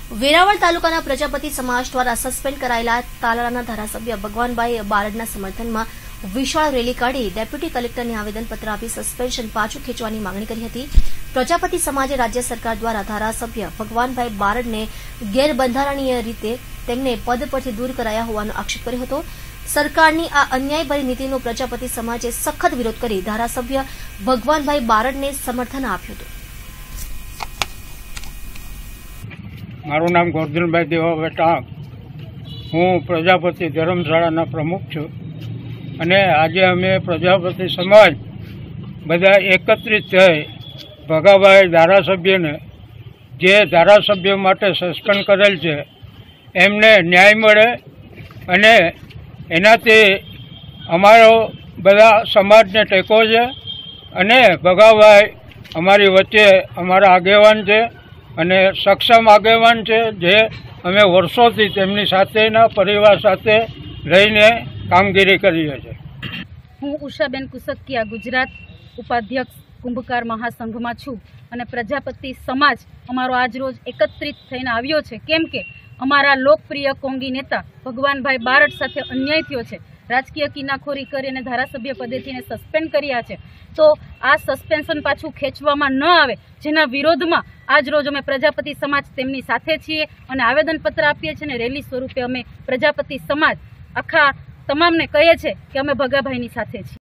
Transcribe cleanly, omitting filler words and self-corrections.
વેરાવળ તાલુકાના પ્રજાપતિ સમાજ દ્વારા સસ્પેન્ડ કરાયેલા તાલાળાના ધારાસભ્ય ભગવાનભાઈ બારડના સમર્થનમાં વિશાળ રેલી કાઢી ડેપ્યુટી કલેક્ટરને આવેદનપત્ર આપી સસ્પેન્શન પાછું ખેંચવાની માંગણી કરી હતી। પ્રજાપતિ સમાજે રાજ્ય સરકાર દ્વારા ધારાસભ્ય ભગવાનભાઈ બારડને ગેરબંધારણીય રીતે તેમને પદ પરથી દૂર કરાયા હોવાનો આક્ષેપ કર્યો હતો। સરકારની આ અન્યાયભરી નીતિનો પ્રજાપતિ સમાજે સખત વિરોધ કરી ધારાસભ્ય ભગવાનભાઈ બારડને સમર્થન આપ્યું હતું। મારું નામ ગોરધનભાઈ દેવાભાઈ ટાંક, હું પ્રજાપતિ ધર્મશાળાના પ્રમુખ છું અને આજે અમે પ્રજાપતિ સમાજ બધા એકત્રિત થઈ ભગાભાઈ ધારાસભ્યને જે ધારાસભ્ય માટે સસ્પેન્ડ કરેલ છે એમને ન્યાય મળે અને એનાથી અમારો બધા સમાજને ટેકો છે અને ભગાભાઈ અમારી વચ્ચે અમારા આગેવાન છે અને સક્ષમ આગેવાન છે જે અમે વર્ષોથી તેમની સાથેના પરિવાર સાથે રહીને કામગીરી કરીએ છીએ। હું ઉષાબેન કુસકિયા ગુજરાત ઉપાધ્યક્ષ કુંભકાર મહાસંઘમાં છું અને પ્રજાપતિ સમાજ અમારો આજરોજ એકત્રિત થઈને આવ્યો છે કેમ કે અમારા લોકપ્રિય કોંગી નેતા ભગવાનભાઈ બારડ સાથે અન્યાય થયો છે। રાજકીય કિનાખોરી કરી અને ધારાસભ્ય પદેથીને સસ્પેન્ડ કર્યા છે, તો આ સસ્પેન્શન પાછું ખેંચવામાં ન આવે જેના વિરોધમાં આજરોજ અમે પ્રજાપતિ સમાજ તેમની સાથે છીએ અને આવેદનપત્ર આપીએ છીએ અને રેલી સ્વરૂપે અમે પ્રજાપતિ સમાજ આખા તમામને કહીએ છીએ કે અમે ભગાભાઈની સાથે છીએ।